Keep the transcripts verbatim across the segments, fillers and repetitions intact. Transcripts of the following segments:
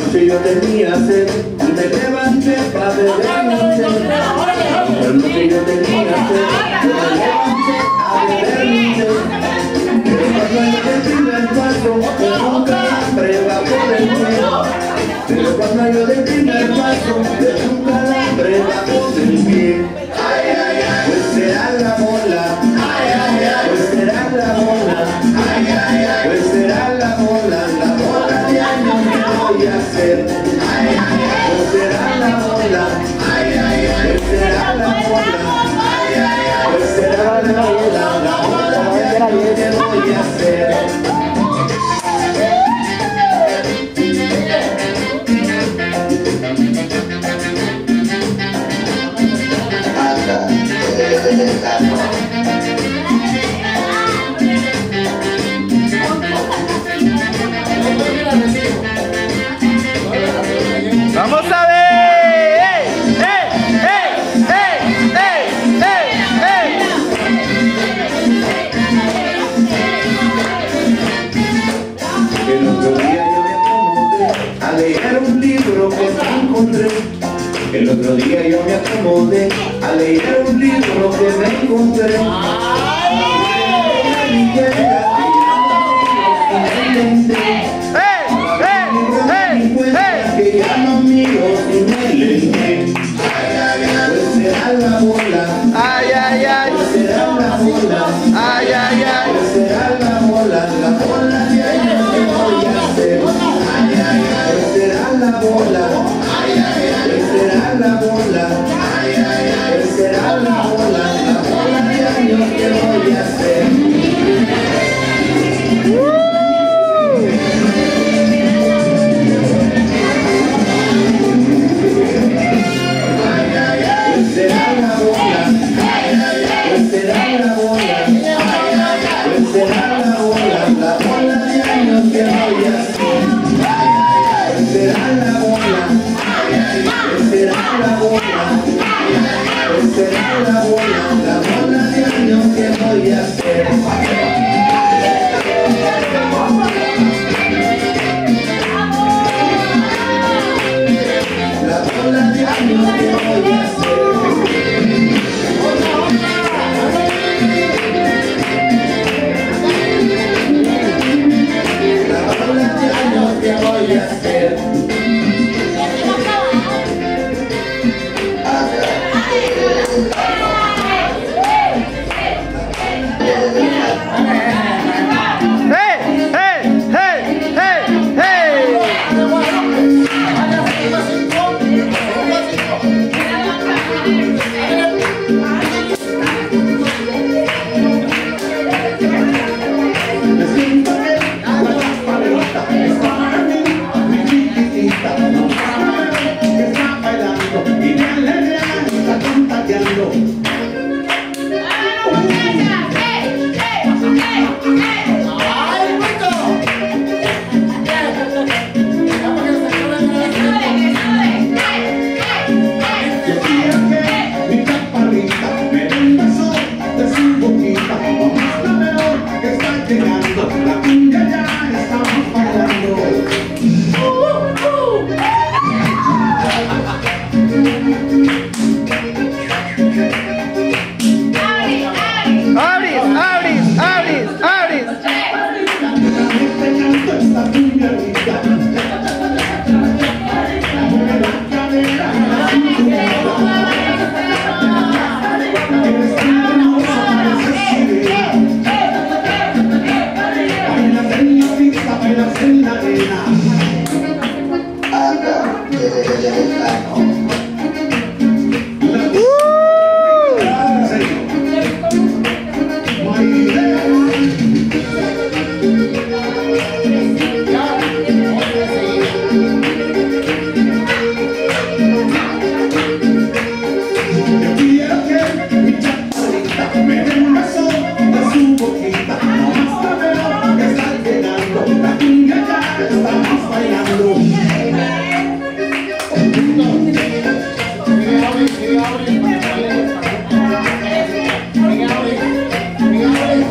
noche yo tenía sed y me levanté para beber mi sed. La noche yo tenía sed y me levanté a beber mi sed. Pero cuando yo del primer paso, nunca hambre va por el pie. Pero cuando yo del primer paso, nunca hambre va por el pie. Pues será la mola, pues será la mola, pues será la mola, la mola de años que voy a hacer. Pues será la mola, pues será la mola, pues será la mola, la mola de años que voy a hacer. Vamos a ver. ¡Ey! ¡Ey! ¡Ey! ¡Ey! ¡Ey! ¡Ey! ¡Ey! El otro día yo me acomodé a leer un libro que me encontré. El otro día yo me acomodé a leer un libro que me encontré. Que ya no miro y me leñé. Pues será la bola, Ay, ay, ay. pues será la bola, Ay, ay, ay. pues será la bola, la bola de años que voy a hacer. Pues será la bola, pues será la bola, pues será la bola, la bola de años que voy a hacer.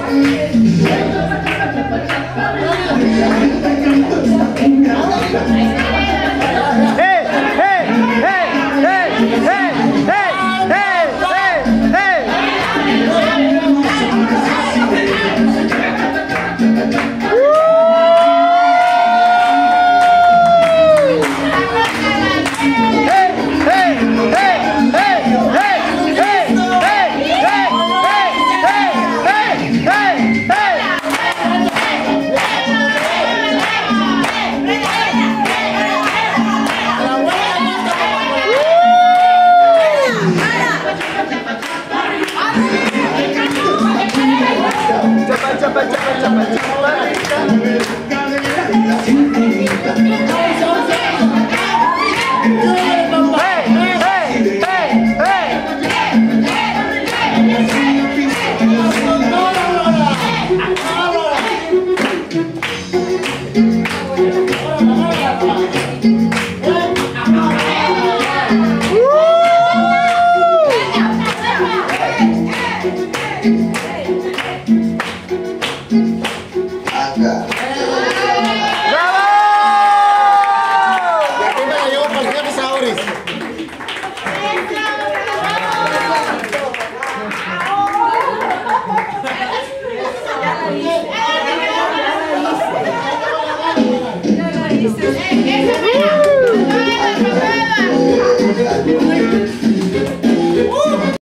Gracias.